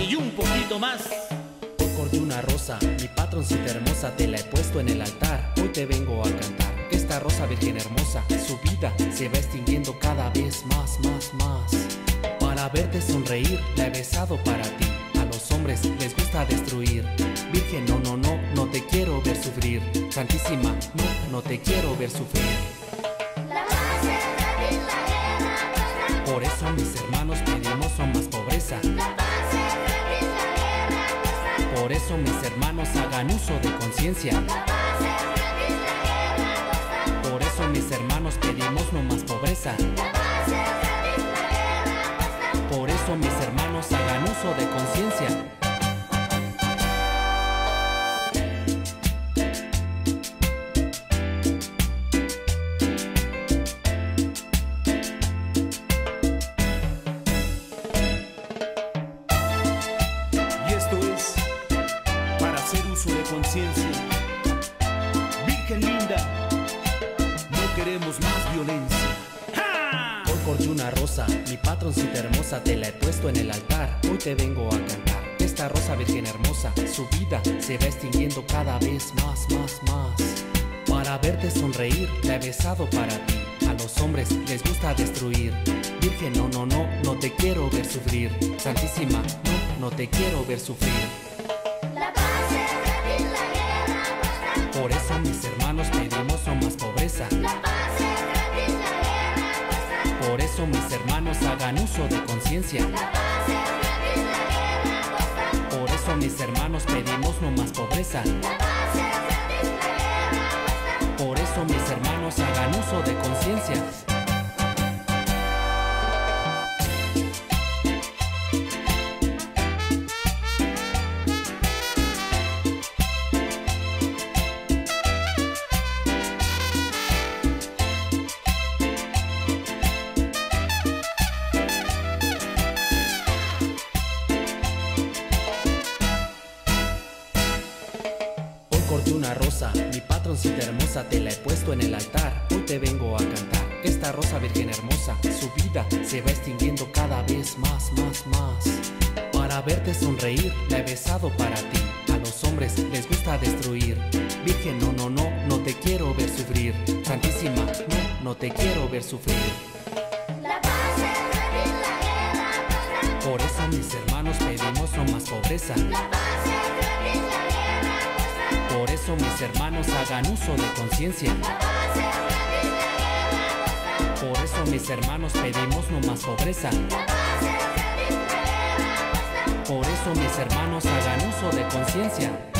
y un poquito más. Hoy corté una rosa, mi patroncita hermosa, te la he puesto en el altar. Hoy te vengo a cantar. Esta rosa virgen hermosa, su vida se va extinguiendo cada vez más. Para verte sonreír, la he besado para ti. A los hombres les gusta destruir. Virgen, no te quiero ver sufrir. Santísima, no te quiero ver sufrir. Por eso mis hermanos pedimos no más pobreza. Por eso mis hermanos hagan uso de conciencia. Por eso mis hermanos pedimos no más pobreza. Por eso mis hermanos hagan uso de conciencia. De conciencia. Virgen linda, no queremos más violencia. ¡Ja! Hoy corté una rosa, mi patroncita hermosa, te la he puesto en el altar. Hoy te vengo a cantar. Esta rosa virgen hermosa, su vida se va extinguiendo cada vez más. Para verte sonreír, la he besado para ti. A los hombres les gusta destruir. Virgen, no te quiero ver sufrir. Santísima, no te quiero ver sufrir. Por eso mis hermanos pedimos no más pobreza. Por eso mis hermanos hagan uso de conciencia. Por eso mis hermanos pedimos no más pobreza. Por eso mis hermanos hagan uso de conciencia. Corté una rosa, mi patroncita hermosa, te la he puesto en el altar. Hoy te vengo a cantar. Esta rosa virgen hermosa, su vida se va extinguiendo cada vez más. Para verte sonreír, la he besado para ti. A los hombres les gusta destruir. Virgen, no te quiero ver sufrir. Santísima, no te quiero ver sufrir. Por eso mis hermanos pedimos no más pobreza. Por eso mis hermanos hagan uso de conciencia. Por eso mis hermanos pedimos no más pobreza. Por eso mis hermanos hagan uso de conciencia.